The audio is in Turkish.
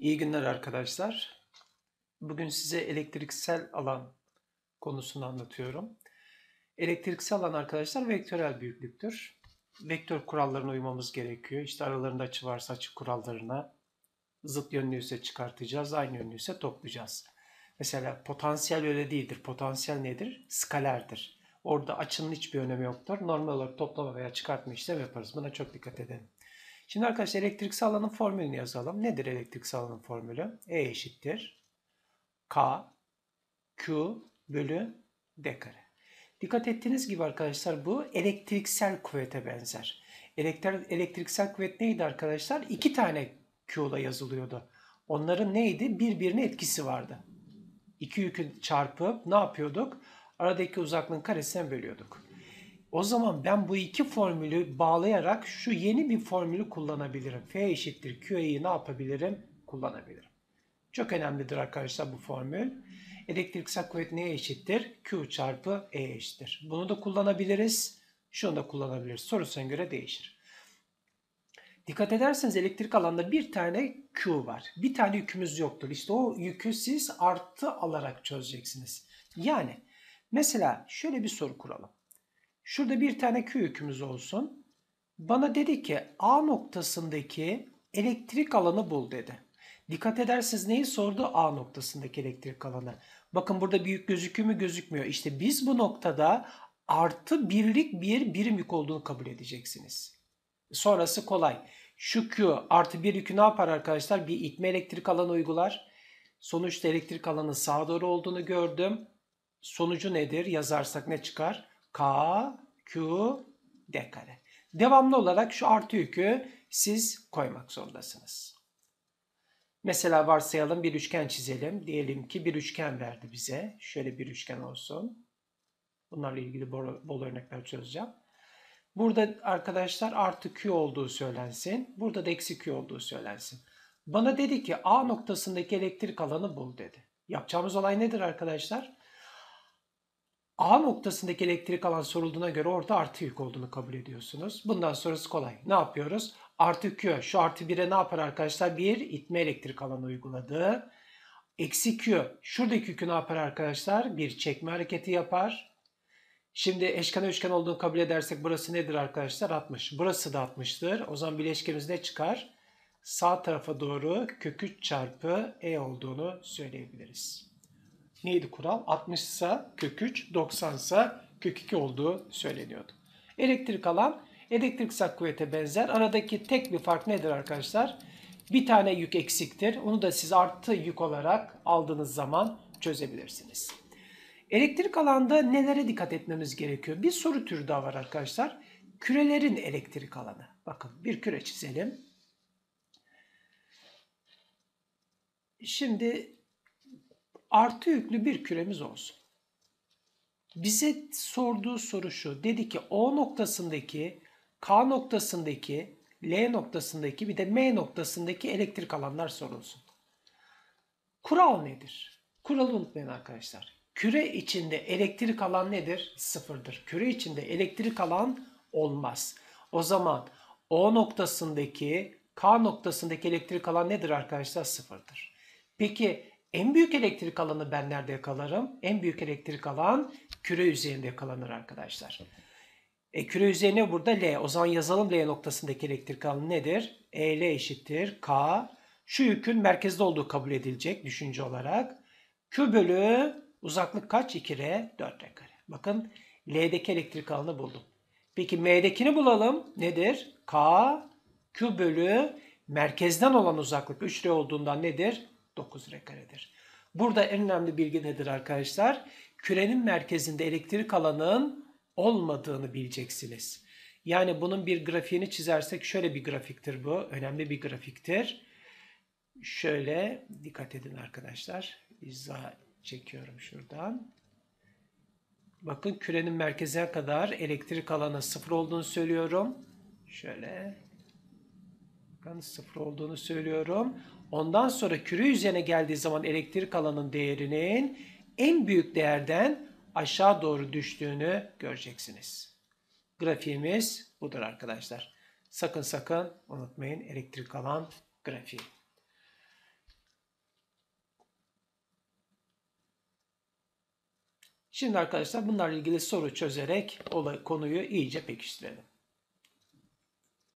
İyi günler arkadaşlar. Bugün size elektriksel alan konusunu anlatıyorum. Elektriksel alan arkadaşlar vektörel büyüklüktür. Vektör kurallarına uymamız gerekiyor. İşte aralarında açı varsa açı kurallarına, zıt yönlüyse çıkartacağız, aynı yönlüyse toplayacağız. Mesela potansiyel öyle değildir. Potansiyel nedir? Skalerdir. Orada açının hiçbir önemi yoktur. Normal olarak toplama veya çıkartma işlemi yaparız. Buna çok dikkat edin. Şimdi arkadaşlar elektriksel alanın formülünü yazalım. Nedir elektriksel alanın formülü? E eşittir K Q bölü D kare. Dikkat ettiğiniz gibi arkadaşlar bu elektriksel kuvvete benzer. Elektriksel kuvvet neydi arkadaşlar? İki tane Q'la yazılıyordu. Onların neydi? Birbirine etkisi vardı. İki yükü çarpıp ne yapıyorduk? Aradaki uzaklığın karesine bölüyorduk. O zaman ben bu iki formülü bağlayarak şu yeni bir formülü kullanabilirim. F eşittir Q'yi ne yapabilirim? Kullanabilirim. Çok önemlidir arkadaşlar bu formül. Elektriksel kuvvet neye eşittir? Q çarpı E eşittir. Bunu da kullanabiliriz. Şunu da kullanabiliriz. Sorusuna göre değişir. Dikkat ederseniz elektrik alanda bir tane Q var. Bir tane yükümüz yoktur. İşte o yükü siz artı alarak çözeceksiniz. Yani mesela şöyle bir soru kuralım. Şurada bir tane Q yükümüz olsun. Bana dedi ki A noktasındaki elektrik alanı bul dedi. Dikkat ederseniz neyi sordu? A noktasındaki elektrik alanı. Bakın burada büyük gözüküyor mu? Gözükmüyor. İşte biz bu noktada artı birlik bir birim yük olduğunu kabul edeceksiniz. Sonrası kolay. Şu Q artı bir yükü ne yapar arkadaşlar? Bir itme elektrik alanı uygular. Sonuçta elektrik alanının sağa doğru olduğunu gördüm. Sonucu nedir? Yazarsak ne çıkar? K, Q, D kare. Devamlı olarak şu artı yükü siz koymak zorundasınız. Mesela varsayalım bir üçgen çizelim. Diyelim ki bir üçgen verdi bize. Şöyle bir üçgen olsun. Bunlarla ilgili bol örnekler çözeceğim. Burada arkadaşlar artı Q olduğu söylensin. Burada da eksi Q olduğu söylensin. Bana dedi ki A noktasındaki elektrik alanı bul dedi. Yapacağımız olay nedir arkadaşlar? A noktasındaki elektrik alan sorulduğuna göre orada artı yük olduğunu kabul ediyorsunuz. Bundan sonrası kolay. Ne yapıyoruz? Artı Q. Şu artı 1'e ne yapar arkadaşlar? Bir itme elektrik alanı uyguladı. Eksi Q. Şuradaki yükü ne yapar arkadaşlar? Bir çekme hareketi yapar. Şimdi eşkenar üçgen olduğunu kabul edersek burası nedir arkadaşlar? 60. Burası da 60'tır. O zaman bileşkemiz ne çıkar? Sağ tarafa doğru kök 3 çarpı E olduğunu söyleyebiliriz. Neydi kural? 60 ise kök 3, 90 ise kök 2 olduğu söyleniyordu. Elektrik alan elektriksel kuvvete benzer. Aradaki tek bir fark nedir arkadaşlar? Bir tane yük eksiktir. Onu da siz artı yük olarak aldığınız zaman çözebilirsiniz. Elektrik alanda nelere dikkat etmemiz gerekiyor? Bir soru türü daha var arkadaşlar. Kürelerin elektrik alanı. Bakın bir küre çizelim. Şimdi artı yüklü bir küremiz olsun. Bize sorduğu soru şu. Dedi ki O noktasındaki, K noktasındaki, L noktasındaki bir de M noktasındaki elektrik alanlar sorulsun. Kural nedir? Kuralı unutmayın arkadaşlar. Küre içinde elektrik alan nedir? Sıfırdır. Küre içinde elektrik alan olmaz. O zaman O noktasındaki, K noktasındaki elektrik alan nedir arkadaşlar? Sıfırdır. Peki en büyük elektrik alanı ben nerede yakalarım? En büyük elektrik alan küre üzerinde yakalanır arkadaşlar. Küre üzerine burada L. O zaman yazalım L noktasındaki elektrik alanı nedir? EL eşittir K. Şu yükün merkezde olduğu kabul edilecek düşünce olarak. Q bölü uzaklık kaç? 2R 4R kare. Bakın L'deki elektrik alanı buldum. Peki M'dekini bulalım. Nedir? K Q bölü merkezden olan uzaklık 3R olduğundan nedir? 9R karedir. Burada en önemli bilgi nedir arkadaşlar? Kürenin merkezinde elektrik alanının olmadığını bileceksiniz. Yani bunun bir grafiğini çizersek şöyle bir grafiktir bu. Önemli bir grafiktir. Şöyle dikkat edin arkadaşlar. İzah çekiyorum şuradan. Bakın kürenin merkezine kadar elektrik alanı sıfır olduğunu söylüyorum. Şöyle. Bakın sıfır olduğunu söylüyorum. Ondan sonra küre üzerine geldiği zaman elektrik alanın değerinin en büyük değerden aşağı doğru düştüğünü göreceksiniz. Grafiğimiz budur arkadaşlar. Sakın unutmayın elektrik alan grafiği. Şimdi arkadaşlar bunlarla ilgili soru çözerek konuyu iyice pekiştirelim.